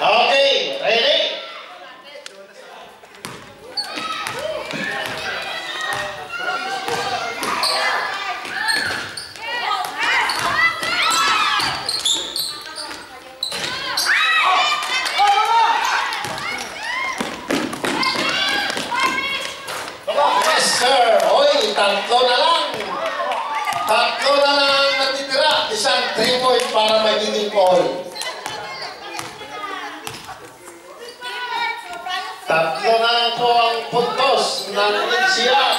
Okay, ready? Yes, sir. Oy, tatlo na lang. Tatlo na lang natitira. Isang 3-point para magiging ball. Tatlo na lang po ang puntos ng NCR.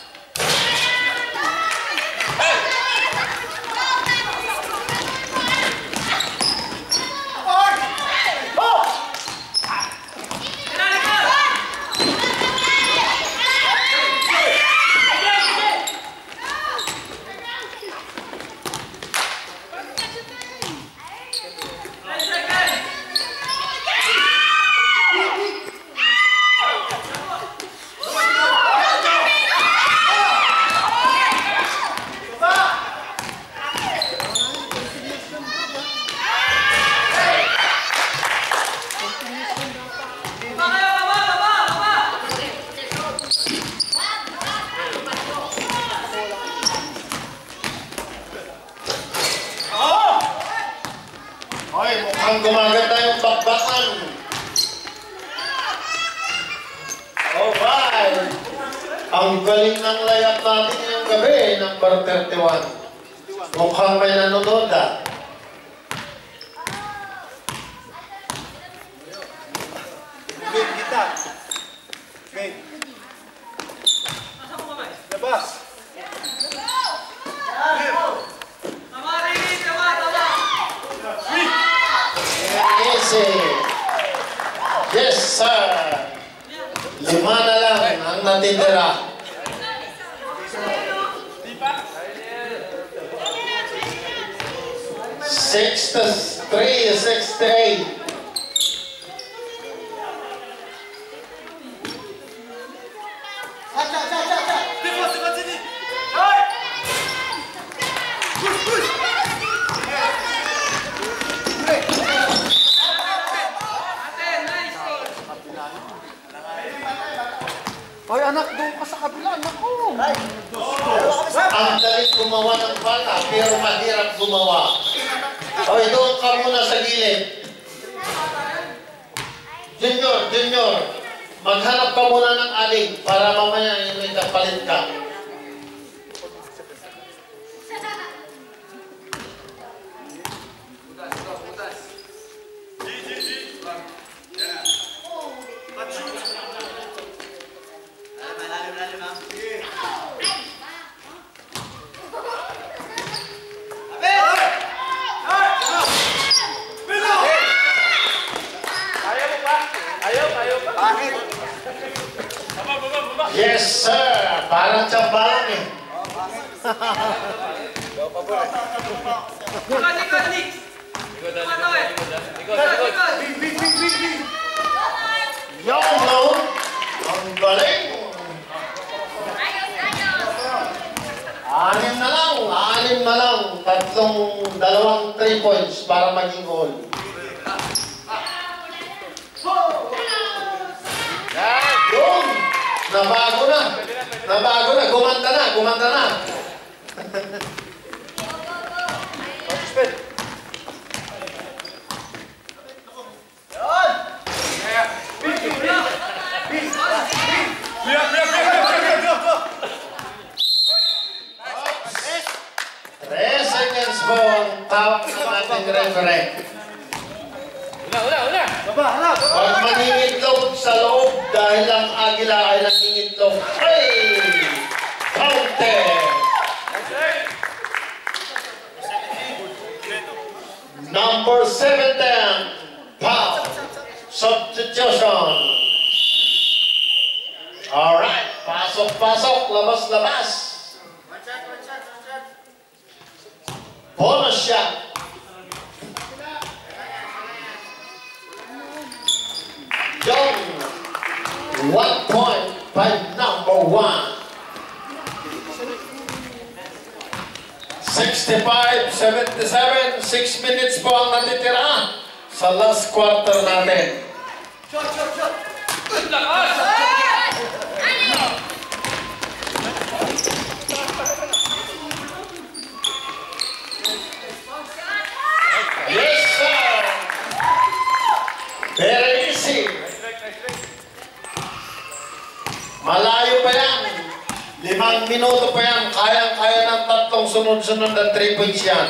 Mukhang gumaganda yung bakbakan. Alright. Ang galing ng layap natin ngayong gabi, number 31. Mukhang may nanonood ah. Game kita. Game. Labas. Yes, sir. 5 na lang ang natitira. 6-3, 6-8. Hoy anak, doon ka sa kabila, anak ko. Ang galing gumawa ng bata, pero mahirap gumawa. Hoy, doon ka muna sa gilid. Junior, maghanap ka muna ng aling para mamaya may kapalit ka. Yes, sir. Parang tsambalan eh. Yo, no. Ang galing. 6 na lang. Dalawang 3 points para maging goal. Yun! Nabago na. Gumanda na. Seconds po ang tawag ng ating referee. Pag mangingitlog sa loob dahil ang agila ay nangingitlog. Hey! Counter! Number 17, foul. Substitution. Alright, pasok, labas. Bonus shot. Young, 1 point by number 1. 65-77, 6 minutes po ang natitira. sa last quarter natin. Yes, sir! Very easy. Malayo pa yan. 5 minuto pa yan. Kayang-kaya ng 3 sunod-sunod na 3 points yan.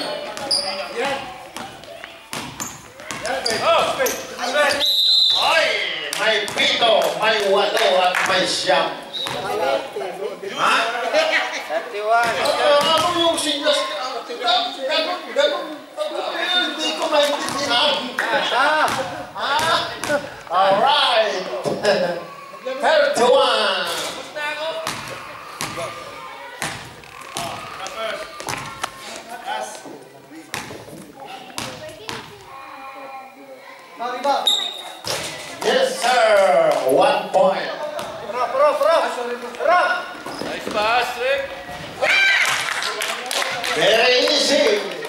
Ay! May 7, may 8, at may 9. Ha? 31. Ano yung sinyas? Ganun. Hindi ko maintindihan. Alright. 31. Yes, sir. 1 point. Nice pass, Rick. Very easy.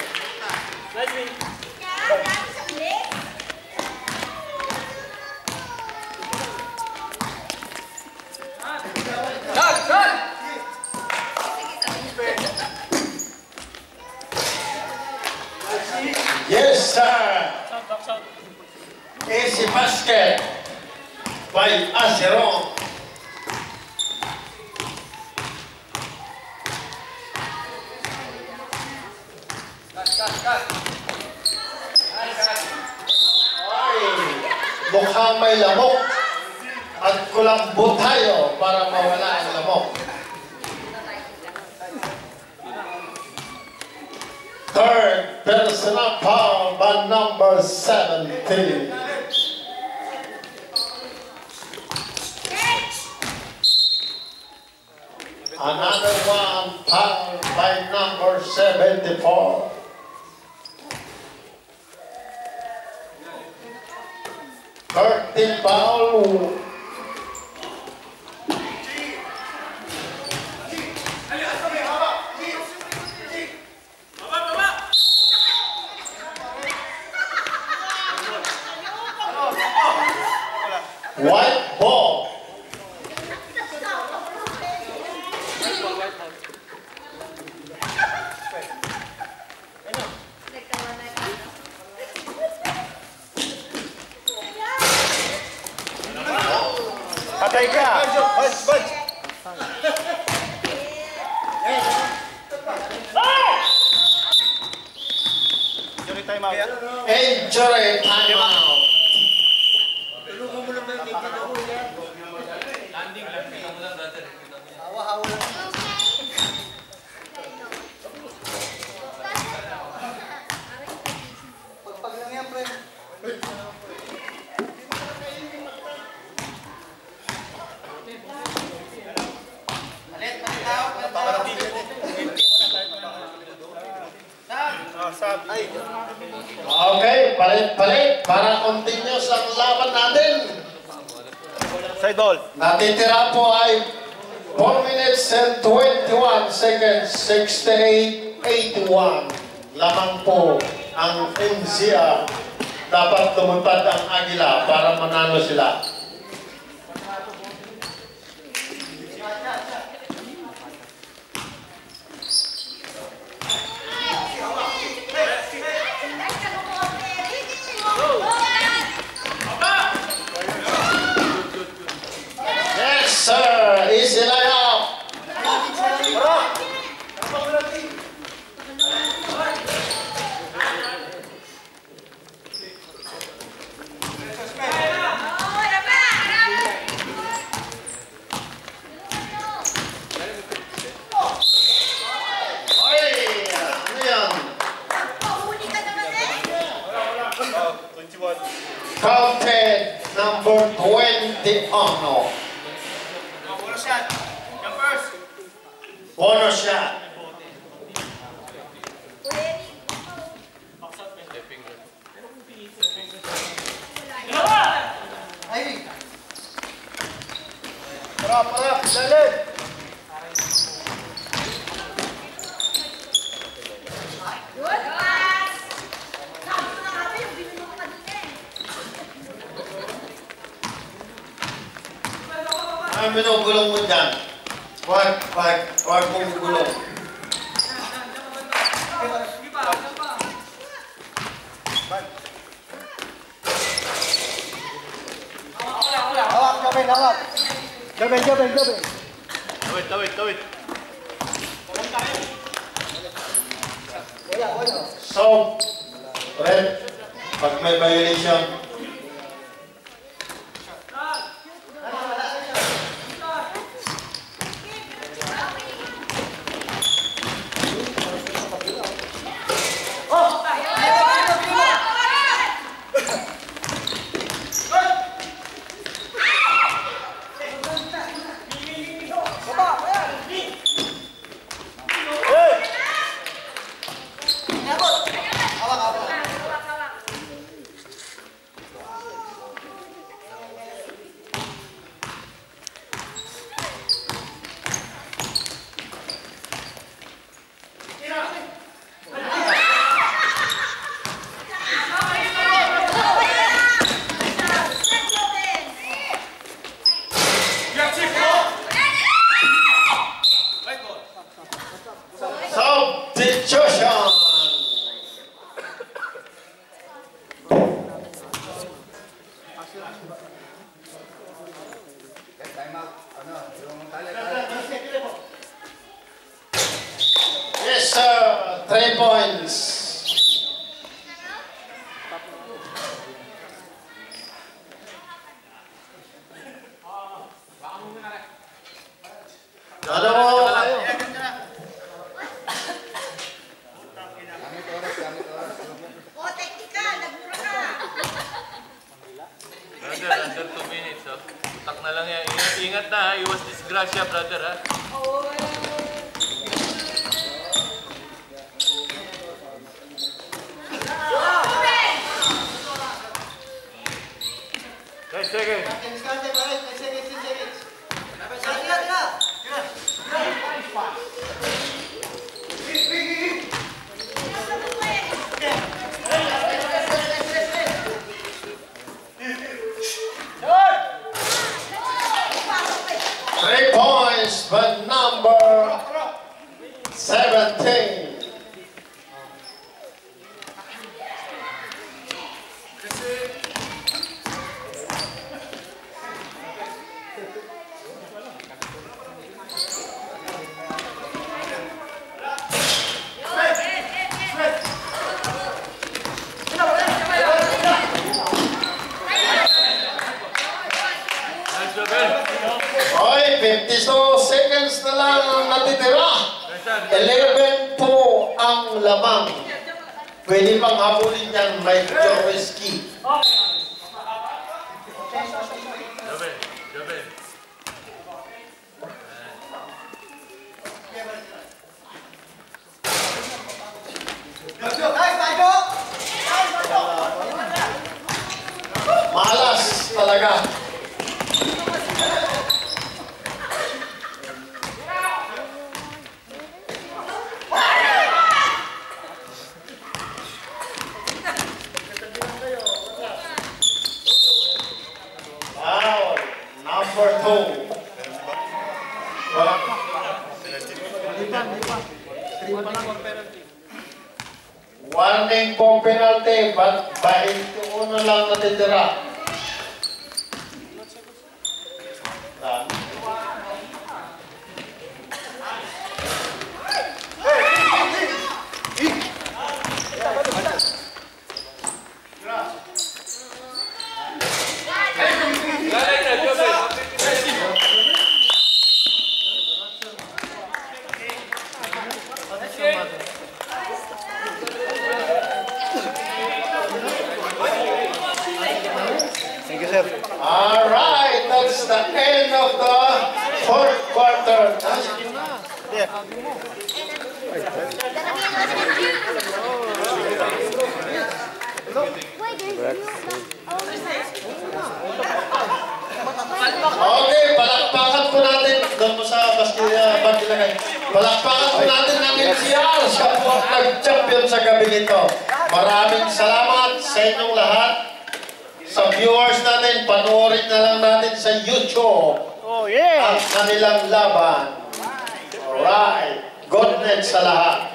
Yes, sir. Easy basket by Asero. Ay, mukhang may lamok at kulambo tayo para mawala ang lamok. Third personal foul by number 17. Another one foul by number 74. Third foul. White ball. Patay ka! Bunch! Injury time out. Injury timeout. Okay, palit-palit para continuous ang laban natin. Side ball. Natitira po ay 4 minutes and 21 seconds, 68-81. Lamang po ang NCR. Dapat tumupad ang Agila para manalo sila. Yes, sir. Easy layup. Ay, ano yan? 21. Counted number 20. Oh, no. Bonus shot. Yung first. Bonus shot. Parap, dalit. Ang binugulong mo dyan. Huwag mong gulong. Hawak. Gabin. Tawid. So, red, pag may violation. Substitution! Yes, sir. 3 points. Ano mo? Brother, under 2 minutes. Oh. Utak na lang yan. Ingat na ha. Iwas disgrasya, brother ha. Second. Three points for number 17. Oy, 52 seconds na lang ang natitira. 11 po ang lamang. Pwede pang habulin yan, Mike Joweski. Joben. Malas talaga. Foul, number 2. Warning po penalty, but 21 lang natitira. Alright, that's the end of the fourth quarter. Okay, palakpakan po natin. Doon po sa Bakilagay. Palakpakan po natin ng NCR sa nag-champion sa gabi nito. Maraming salamat sa inyong lahat. Sa viewers natin, panoorin na lang natin sa YouTube. Oh, yeah! ang kanilang laban. Alright. Good night sa lahat.